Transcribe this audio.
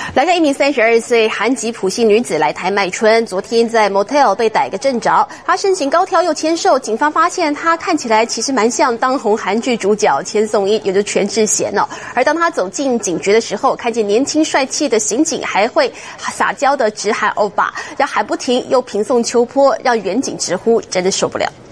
来看一名32岁韩籍朴姓女子来台卖春，昨天在 motel 被逮个正着。她身形高挑又纤瘦，警方发现她看起来其实蛮像当红韩剧主角千颂伊，也就是全智贤哦。而当她走进警局的时候，看见年轻帅气的刑警，还会撒娇的直喊欧巴，要喊不停，又平送秋波，让远警直呼真的受不了。